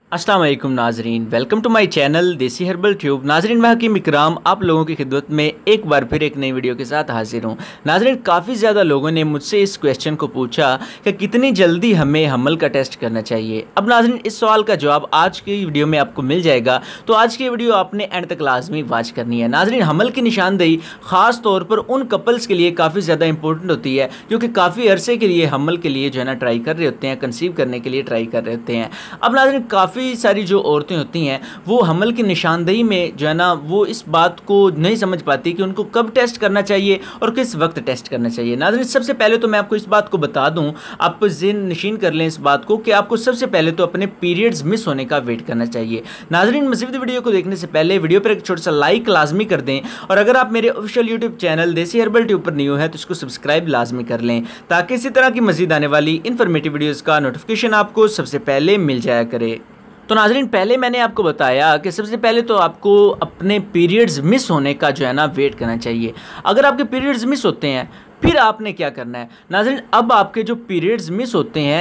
अस्सलाम वालेकुम नाजरीन, welcome to my channel Desi herbal tube. नाजरीन वहाँ की इकराम आप लोगों की खिदमत में एक बार फिर एक नई वीडियो के साथ हाजिर हूँ। नाजरीन काफ़ी ज़्यादा लोगों ने मुझसे इस क्वेश्चन को पूछा कि कितनी जल्दी हमें हमल का टेस्ट करना चाहिए। अब नाजरीन इस सवाल का जवाब आज की वीडियो में आपको मिल जाएगा, तो आज की वीडियो आपने एंड तक लाजमी वॉच करनी है। नाजरीन हमल की निशानदेही ख़ास तौर पर उन कपल्स के लिए काफ़ी ज़्यादा इंपॉर्टेंट होती है जो कि काफ़ी अरसे के लिए हमल के लिए जो है ना ट्राई कर रहे होते हैं, कंसीव करने के लिए ट्राई कर रहे होते हैं। अब नाजरीन काफ़ी सारी जो औरतें होती हैं वो हमल की निशानदेही में जो है ना वो इस बात को नहीं समझ पाती कि उनको कब टेस्ट करना चाहिए और किस वक्त टेस्ट करना चाहिए। नाज़रीन सबसे पहले तो मैं आपको इस बात को बता दूं, आप ज़हन नशीन कर लें इस बात को कि आपको सबसे पहले तो अपने पीरियड्स मिस होने का वेट करना चाहिए। नाज़रीन मज़ीद वीडियो को देखने से पहले वीडियो पर एक छोटा सा लाइक लाजमी कर दें, और अगर आप मेरे official YouTube channel Desi herbal tube पर न्यू है तो इसको सब्सक्राइब लाजमी कर लें ताकि इसी तरह की मज़ीद आने वाली इन्फॉर्मेटिव वीडियोज़ का नोटिफिकेशन आपको सबसे पहले मिल जाया करे। तो नाजरीन पहले मैंने आपको बताया कि सबसे पहले तो आपको अपने पीरियड्स मिस होने का जो है ना वेट करना चाहिए। अगर आपके पीरियड्स मिस होते हैं फिर आपने क्या करना है नाज़रीन, अब आपके जो पीरियड्स मिस होते हैं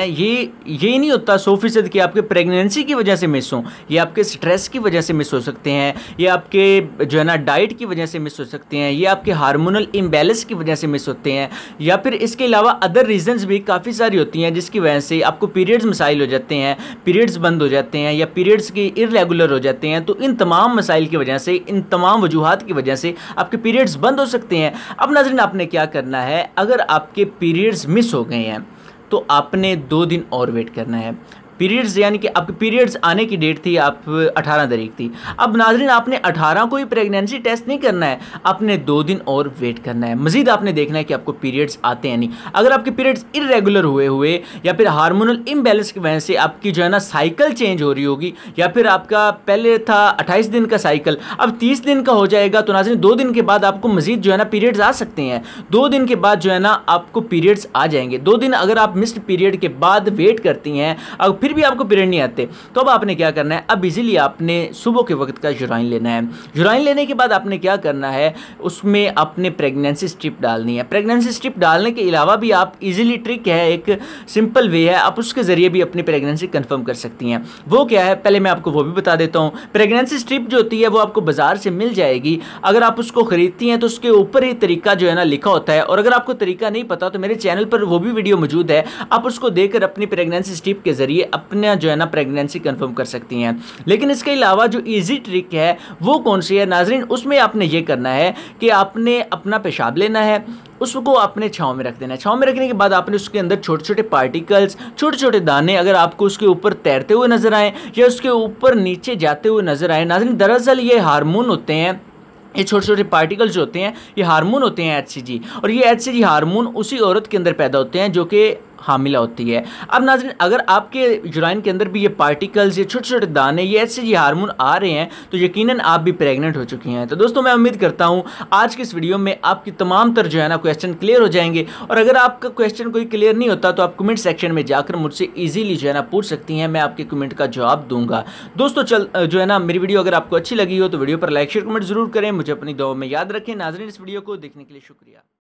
ये नहीं होता 100% कि आपके प्रेगनेंसी की वजह से मिस हों, ये आपके स्ट्रेस की वजह से मिस हो सकते हैं, ये आपके जो है ना डाइट की वजह से मिस हो सकते हैं, ये आपके हार्मोनल इम्बैलेंस की वजह से मिस होते हैं, या फिर इसके अलावा अदर रीजंस भी काफ़ी सारी होती हैं जिसकी वजह से आपको पीरियड्स मसाइल हो जाते हैं, पीरियड्स बंद हो जाते हैं या पीरियड्स की इरेगुलर हो जाते हैं। तो इन तमाम मसाइल की वजह से, इन तमाम वजूहात की वजह से आपके पीरियड्स बंद हो सकते हैं। अब नाज़रीन आपने क्या करना है, अगर आपके पीरियड्स मिस हो गए हैं तो आपने 2 दिन और वेट करना है। पीरियड्स यानी कि आपके पीरियड्स आने की डेट थी आप 18 तारीख थी। अब नाजरीन आपने 18 को ही प्रेगनेंसी टेस्ट नहीं करना है, आपने 2 दिन और वेट करना है। मजीद आपने देखना है कि आपको पीरियड्स आते हैं नहीं। अगर आपके पीरियड्स इरेगुलर हुए या फिर हार्मोनल इम्बैलेंस की वजह से आपकी जो है ना साइकिल चेंज हो रही होगी, या फिर आपका पहले था 28 दिन का साइकिल अब 30 दिन का हो जाएगा, तो नाजरीन 2 दिन के बाद आपको मजीद जो है ना पीरियड्स आ सकते हैं। 2 दिन के बाद जो है ना आपको पीरियड्स आ जाएंगे। 2 दिन अगर आप मिस्ड पीरियड के बाद वेट करती हैं और फिर भी आपको पीरियड नहीं आते तो अब आपने क्या करना है, अब इजीली आपने सुबह के वक्त का यूराइन लेना है। यूराइन लेने के बाद आपने क्या करना है, उसमें आपने प्रेगनेंसी स्ट्रिप डालनी है। प्रेगनेंसी स्ट्रिप डालने के अलावा भी आप इजीली ट्रिक है, एक सिंपल वे है, आप उसके ज़रिए भी अपनी प्रेगनेंसी कंफर्म कर सकती हैं। वो क्या है पहले मैं आपको वो भी बता देता हूँ। प्रेगनेंसी स्ट्रिप जो होती है वो आपको बाजार से मिल जाएगी। अगर आप उसको खरीदती हैं तो उसके ऊपर ही तरीका जो है ना लिखा होता है, और अगर आपको तरीका नहीं पता तो मेरे चैनल पर वो भी वीडियो मौजूद है, आप उसको देखकर अपनी प्रेगनेंसी स्ट्रिप के ज़रिए अपने जो है ना प्रेगनेंसी कंफर्म कर सकती हैं। लेकिन इसके अलावा जो इजी ट्रिक है वो कौन सी है नाजरीन, उसमें आपने ये करना है कि आपने अपना पेशाब लेना है, उसको आपने छांव में रख देना है। छांव में रखने के बाद आपने उसके अंदर छोटे छोटे पार्टिकल्स, छोटे छोटे दाने अगर आपको उसके ऊपर तैरते हुए नजर आए या उसके ऊपर नीचे जाते हुए नजर आए, नाजरीन दरअसल ये हार्मोन होते हैं, ये छोटे छोटे पार्टिकल्स जो होते हैं ये हार्मोन होते हैं HCG, और ये HCG हार्मोन उसी औरत के अंदर पैदा होते हैं जो कि हामिला होती है। अब नाज़रीन अगर आपके यूराइन के अंदर भी ये पार्टिकल्स, ये छोटे छोटे दाने, ये HCG हार्मोन आ रहे हैं तो यकीनन आप भी प्रेग्नेंट हो चुकी हैं। तो दोस्तों मैं उम्मीद करता हूँ आज की इस वीडियो में आपकी तमाम तर जो है ना क्वेश्चन क्लियर हो जाएंगे, और अगर आपका क्वेश्चन कोई क्लियर नहीं होता तो आप कमेंट सेक्शन में जाकर मुझसे ईजिली जो है ना पूछ सकती हैं, मैं आपके कमेंट का जवाब दूंगा। दोस्तों जो है ना मेरी वीडियो अगर आपको अच्छी लगी हो तो वीडियो पर लाइक शेयर कमेंट जरूर करें, मुझे अपनी दुआ में याद रखें। नाज़रीन इस वीडियो को देखने के लिए शुक्रिया।